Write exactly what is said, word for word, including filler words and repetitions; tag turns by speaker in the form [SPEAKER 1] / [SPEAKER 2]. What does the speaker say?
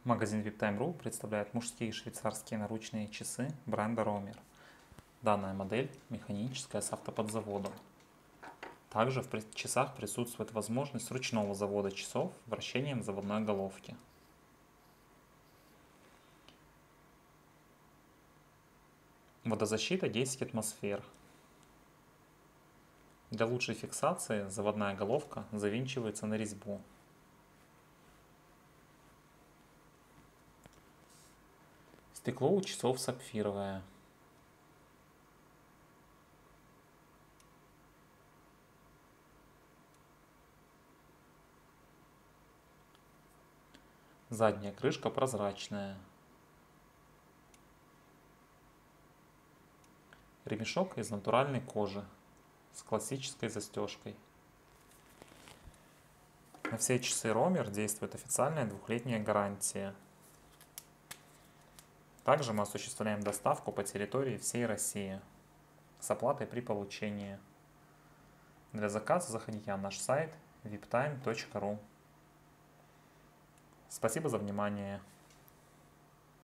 [SPEAKER 1] Магазин виптайм точка ру представляет мужские швейцарские наручные часы бренда Romer. Данная модель механическая с автоподзаводом. Также в часах присутствует возможность ручного завода часов вращением заводной головки. Водозащита десять атмосфер. Для лучшей фиксации заводная головка завинчивается на резьбу. Стекло у часов сапфировое. Задняя крышка прозрачная. Ремешок из натуральной кожи с классической застежкой. На все часы Romer действует официальная двухлетняя гарантия. Также мы осуществляем доставку по территории всей России с оплатой при получении. Для заказа заходите на наш сайт виптайм точка ру. Спасибо за внимание.